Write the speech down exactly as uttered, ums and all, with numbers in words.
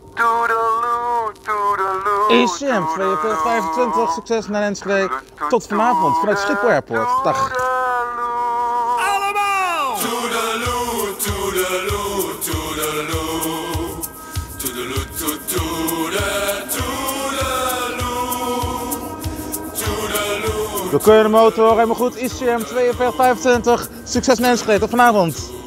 Toedeloe, toedeloe. I C M tweeënveertig vijfentwintig, succes naar Enschede. Tot vanavond vanuit Schiphol Airport. Dag. Allemaal! Toedeloe, toedeloe, toedeloe. Toedeloe, toedeloe, toedeloe. We kunnen de motor helemaal goed. I C M tweeënveertig vijfentwintig, succes naar Enschede. Tot vanavond.